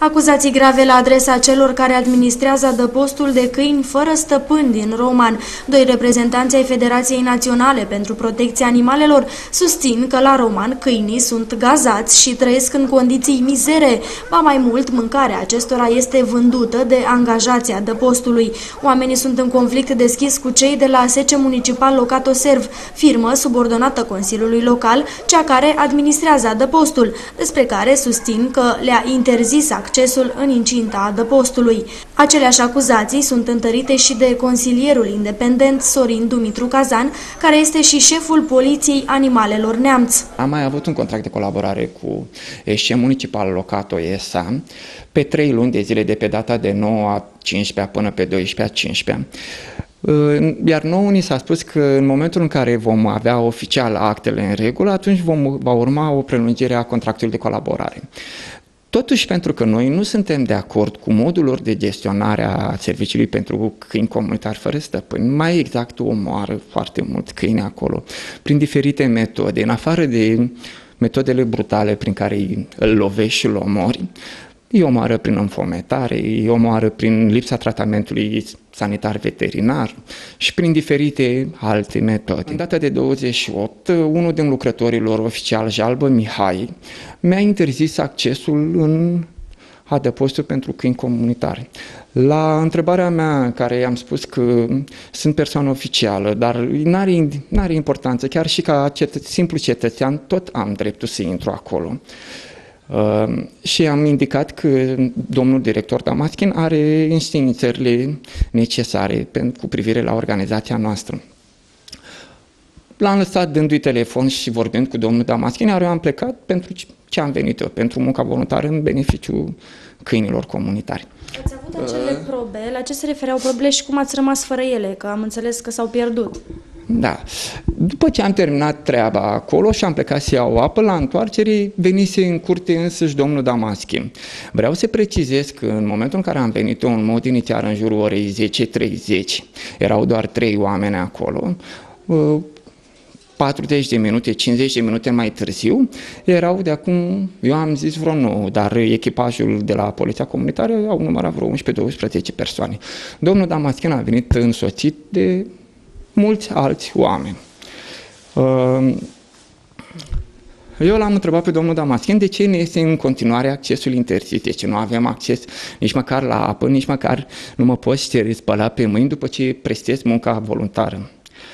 Acuzații grave la adresa celor care administrează adăpostul de câini fără stăpân din Roman. Doi reprezentanți ai Federației Naționale pentru Protecția Animalelor susțin că la Roman câinii sunt gazați și trăiesc în condiții mizere. Ba mai mult, mâncarea acestora este vândută de angajații adăpostului. Oamenii sunt în conflict deschis cu cei de la SC Municipal Locatoserv, firmă subordonată Consiliului Local, cea care administrează adăpostul, despre care susțin că le-a interzis accesul în incinta adăpostului. Aceleași acuzații sunt întărite și de consilierul independent Sorin Dumitru Cazan, care este și șeful Poliției Animalelor Neamț. Am mai avut un contract de colaborare cu SC Municipal Locato SA pe 3 luni de zile, de pe data de 9/15 până pe 12/15. Iar nouă ni s-a spus că în momentul în care vom avea oficial actele în regulă, atunci va urma o prelungire a contractului de colaborare. Totuși, pentru că noi nu suntem de acord cu modul lor de gestionare a serviciului pentru câini comunitari fără stăpâni, mai exact omoară foarte mult câini acolo, prin diferite metode, în afară de metodele brutale prin care îl lovești și îl omori, îi omoară prin înfometare, îi omoară prin lipsa tratamentului sanitar veterinar și prin diferite alte metode. În data de 28, unul din lucrătorii lor oficial, Jalbă Mihai, mi-a interzis accesul în adăpostul pentru câini comunitari. La întrebarea mea, care i-am spus că sunt persoană oficială, dar n-are importanță, chiar și ca simplu cetățean, tot am dreptul să intru acolo. Și am indicat că domnul director Damaschin are înștiințările necesare cu privire la organizația noastră. L-am lăsat dându-i telefon și vorbind cu domnul Damaschin, iar eu am plecat pentru ce am venit eu, pentru munca voluntară în beneficiul câinilor comunitari. Ați avut acele probe? La ce se refereau probele și cum ați rămas fără ele? Că am înțeles că s-au pierdut. Da. După ce am terminat treaba acolo și am plecat să iau apă, la întoarcere venise în curte însăși domnul Damaschin. Vreau să precizez că în momentul în care am venit eu în mod inițial în jurul orei 10:30, erau doar 3 oameni acolo, 40 de minute, 50 de minute mai târziu, erau de acum, eu am zis vreo 9, dar echipajul de la Poliția Comunitară au numărat vreo 11-12 persoane. Domnul Damaschin a venit însoțit de mulți alți oameni. Eu l-am întrebat pe domnul Damaschin de ce ne este în continuare accesul interzis, de ce nu avem acces nici măcar la apă, nici măcar nu mă pot spăla pe mâini după ce prestez munca voluntară.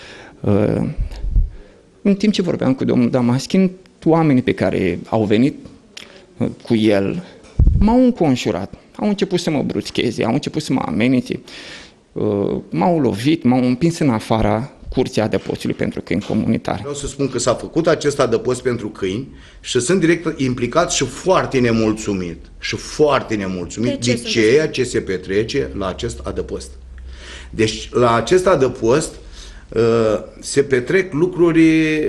În timp ce vorbeam cu domnul Damaschin, oamenii pe care au venit cu el m-au înconjurat, au început să mă bruscheze, au început să mă amenințe, m-au lovit, m-au împins în afara curții adăpostului pentru câini comunitari. Vreau să spun că s-a făcut acest adăpost pentru câini și sunt direct implicat și foarte nemulțumit. Și foarte nemulțumit de ceea ce se petrece la acest adăpost. Deci la acest adăpost se petrec lucruri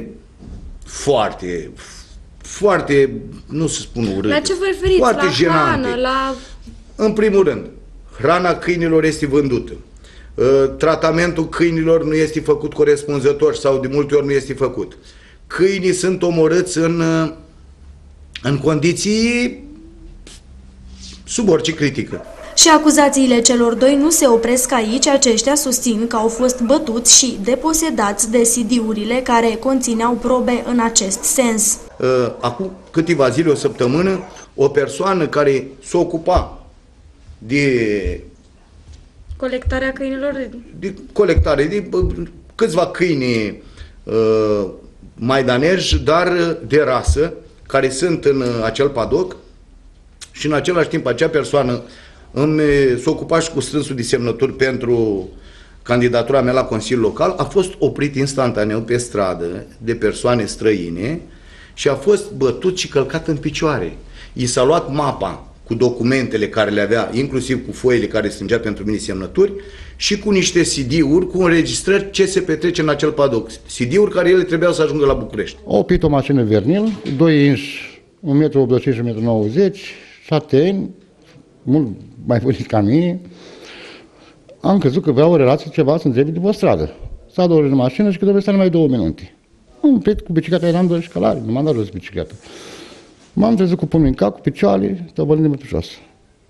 foarte, nu se spun urâte. La ce vă referiți? Foarte la jenante. Hrană, la... În primul rând, hrana câinilor este vândută. Tratamentul câinilor nu este făcut corespunzător sau de multe ori nu este făcut. Câinii sunt omorâți în condiții sub orice critică. Și acuzațiile celor doi nu se opresc aici, aceștia susțin că au fost bătuți și deposedați de CD-urile care conțineau probe în acest sens. Acum câteva zile, o săptămână, o persoană care s-a ocupat de colectarea câinilor? De câțiva câini maidanezi, dar de rasă, care sunt în acel padoc și în același timp acea persoană s-a ocupat și cu strânsul de semnături pentru candidatura mea la Consiliul Local, a fost oprit instantaneu pe stradă de persoane străine și a fost bătut și călcat în picioare. I s-a luat mapa cu documentele care le avea, inclusiv cu foile care strângea pentru mine semnături și cu niște CD-uri, cu înregistrări ce se petrece în acel padoc. CD-uri care ele trebuiau să ajungă la București. Au oprit o mașină Vernil, 2 inși, 1,85 m și 1,90 m, 7 ani, mult mai bunic ca mine. Am crezut că vreau o relație ceva să întrebi după stradă. S-a dus în mașină și că trebuie să numai 2 minute. Am oprit cu bicicleta, eram de șcălare, nu m-am dat jos bicicleta. M-am trezit cu pumnul în cap, cu picioare, tăbălind de jos.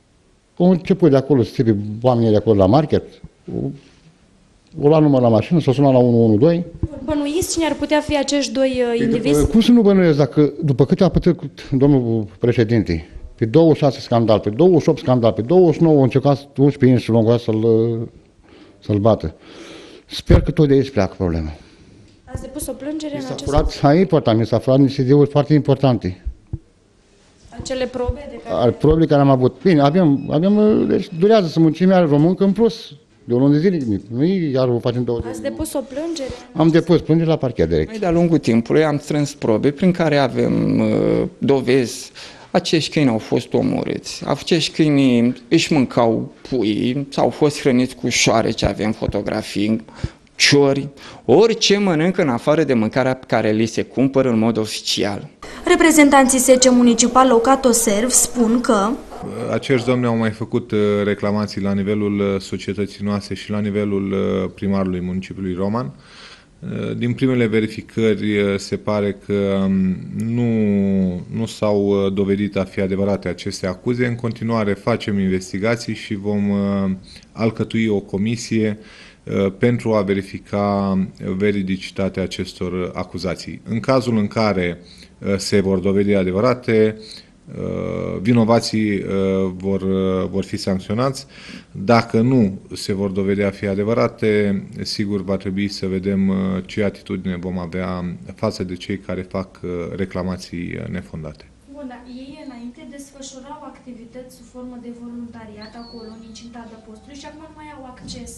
au început de acolo să țipe oamenii de acolo la market, o lua număr la mașină, s-o suna la 112. Bănuiți cine ar putea fi acești doi indivizi? Cum să nu bănuiesc dacă, după câte a pătăcut domnul președinte, pe 26 scandal, pe 28 scandal, pe 29 a încercat 11 inși să-l bată. Sper că tot de aici pleacă problema. Ați depus o plângere în acest sens? Mi s-a furat niște ideuri foarte importante. Acele probe de care... Probe care am avut. Bine, deci durează să muncim iar româncă în plus. De o lună de zile, nu iar o facem 20. Ați depus o plângere? Am depus plângere la parchet direct. Noi de-a lungul timpului am strâns probe prin care avem dovezi. Acești câini au fost omorâți, acești câini își mâncau puii, sau au fost hrăniți cu șoareci, avem fotografii, ciori, orice mănâncă în afară de mâncarea pe care li se cumpără în mod oficial. Reprezentanții SECE Municipal Locatoserv spun că acești domni au mai făcut reclamații la nivelul societății noastre și la nivelul primarului municipiului Roman. Din primele verificări se pare că nu s-au dovedit a fi adevărate aceste acuze. În continuare facem investigații și vom alcătui o comisie pentru a verifica veridicitatea acestor acuzații. În cazul în care se vor dovedi adevărate, vinovații vor fi sancționați. Dacă nu se vor dovedi a fi adevărate, sigur va trebui să vedem ce atitudine vom avea față de cei care fac reclamații nefondate. Bun, dar ei înainte desfășurau activități sub formă de voluntariat acolo, în incinta adăpostului, și acum nu mai au acces.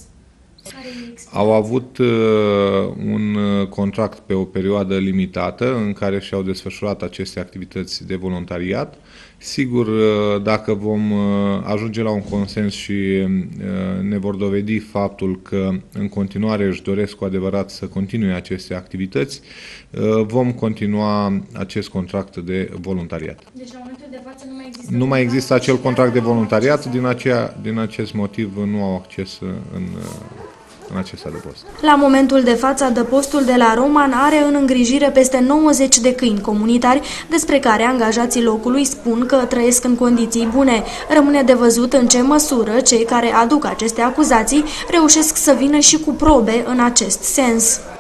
Au avut un contract pe o perioadă limitată în care și-au desfășurat aceste activități de voluntariat. Sigur, dacă vom ajunge la un consens și ne vor dovedi faptul că în continuare își doresc cu adevărat să continue aceste activități, vom continua acest contract de voluntariat. Deci la momentul de față nu mai există acel contract de voluntariat, din acest motiv nu au acces în acest adăpost. La momentul de față, adăpostul de la Roman are în îngrijire peste 90 de câini comunitari, despre care angajații locului spun că trăiesc în condiții bune. Rămâne de văzut în ce măsură cei care aduc aceste acuzații reușesc să vină și cu probe în acest sens.